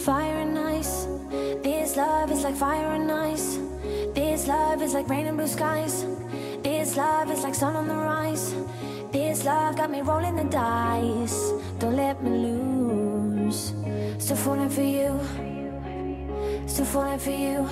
fire and ice. This love is like fire and ice. This love is like rain and blue skies. This love is like sun on the rise. This love got me rolling the dice. Don't let me lose. Still falling for you. Still falling for you.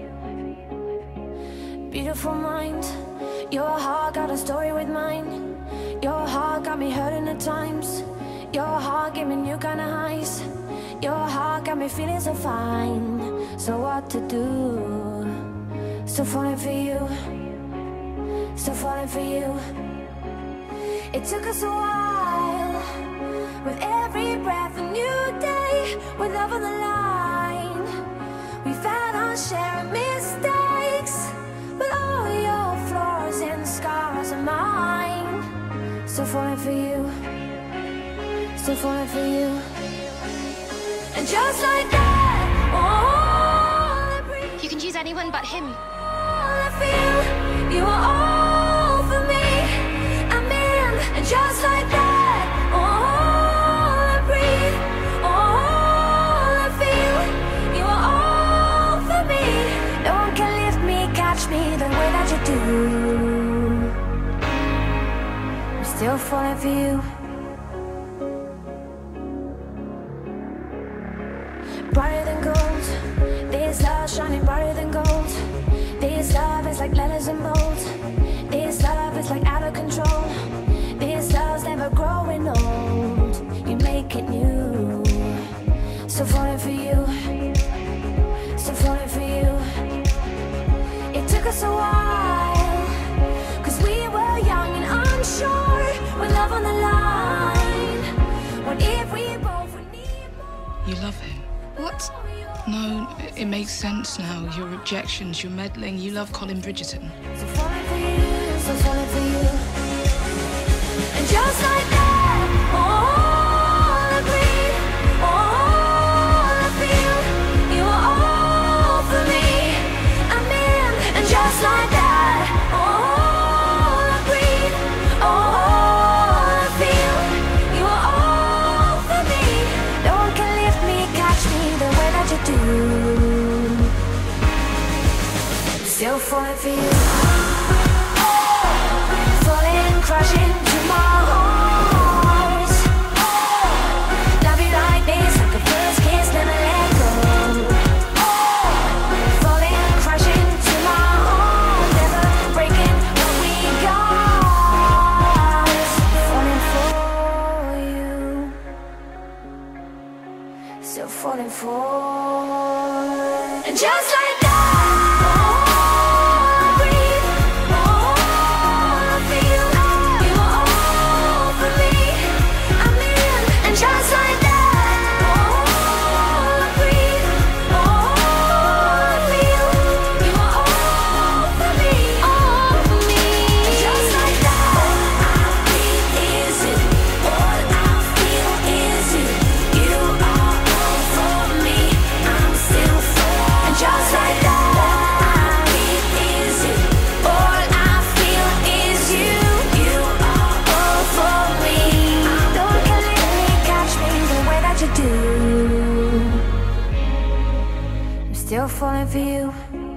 Beautiful mind. Your heart got a story with mine. Your heart got me hurting at times. Your heart gave me new kind of highs. Your heart got me feeling so fine. So what to do? Still falling for you. Still falling for you. It took us a while. With every breath a new day. With love on the line. We've had our share of mistakes. But all your flaws and scars are mine. Still falling for you. Still falling for you. And just like that, all I breathe. You can choose anyone but him. All I feel, you are all for me. I'm in. And just like that, all I breathe. All I feel, you are all for me. No one can lift me, catch me the way that you do. I'm still falling for you. Brighter than gold. This love shining brighter than gold. This love is like letters in bold. This love is like out of control. This love's never growing old. You make it new. Still falling for you. Still falling for you. It took us a while, 'cause we were young and unsure. With love on the line. What if we both would need more? You love him? What? No, it makes sense now. Your objections, your meddling. You love Colin Bridgerton. So falling for you, so falling for you. And just like that, all I breathe, all I feel, you are all for me. I'm in, and just like that, all I breathe, all I feel, you are all for me. No one can lift me, catch me the way that you do. Still falling for you. Falling, crashing to my heart. Love you like this, like a first kiss, never let go. Falling, crashing to my heart. Never breaking what we got. Falling for you. Still falling for. And just like that. Still falling for you.